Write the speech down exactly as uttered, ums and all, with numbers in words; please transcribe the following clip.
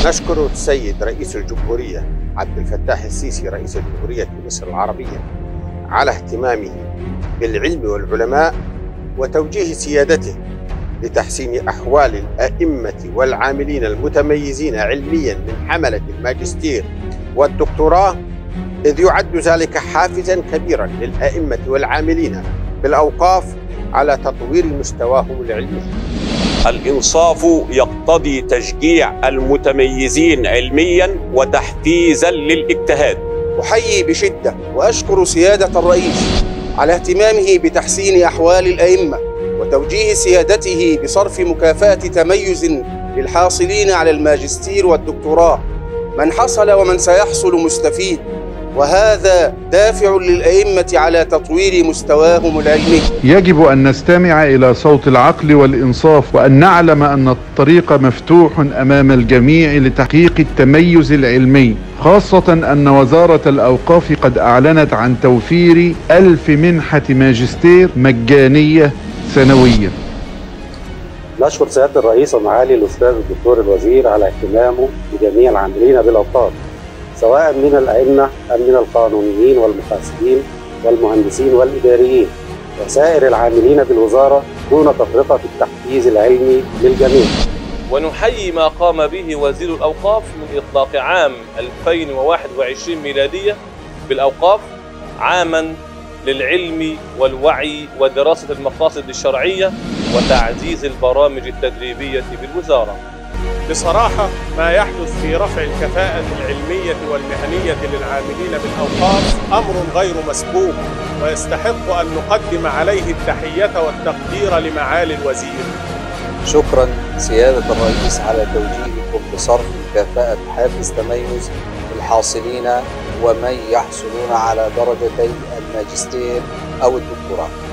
نشكر السيد رئيس الجمهورية عبد الفتاح السيسي رئيس جمهورية مصر العربية على اهتمامه بالعلم والعلماء وتوجيه سيادته لتحسين أحوال الأئمة والعاملين المتميزين علميا من حملة الماجستير والدكتوراه، إذ يعد ذلك حافزا كبيرا للأئمة والعاملين بالأوقاف على تطوير مستواهم العلمي. الإنصاف يقتضي تشجيع المتميزين علميا وتحفيزا للاجتهاد. أحيي بشدة وأشكر سيادة الرئيس على اهتمامه بتحسين أحوال الأئمة وتوجيه سيادته بصرف مكافأة تميز للحاصلين على الماجستير والدكتوراه. من حصل ومن سيحصل مستفيد، وهذا دافع للأئمة على تطوير مستواهم العلمي. يجب أن نستمع إلى صوت العقل والإنصاف، وأن نعلم أن الطريق مفتوح أمام الجميع لتحقيق التميز العلمي، خاصة أن وزارة الأوقاف قد أعلنت عن توفير ألف منحة ماجستير مجانية سنويا. نشكر سيادة الرئيس ومعالي الأستاذ الدكتور الوزير على اهتمامه بجميع العاملين بالأوقاف، سواء من الأئمة أم من القانونيين والمحاسبين والمهندسين والإداريين وسائر العاملين بالوزارة دون تفرقة في التحفيز العلمي للجميع. ونحيي ما قام به وزير الأوقاف من إطلاق عام ألفين وواحد وعشرين ميلادية بالأوقاف عاما للعلم والوعي ودراسة المقاصد الشرعية وتعزيز البرامج التدريبية بالوزارة. بصراحة ما يحدث في رفع الكفاءة العلمية والمهنية للعاملين بالأوقاف أمر غير مسبوق، ويستحق أن نقدم عليه التحية والتقدير لمعالي الوزير. شكرا سيادة الرئيس على توجيهكم بصرف مكافأة حافز تميز الحاصلين ومن يحصلون على درجتي الماجستير أو الدكتوراه.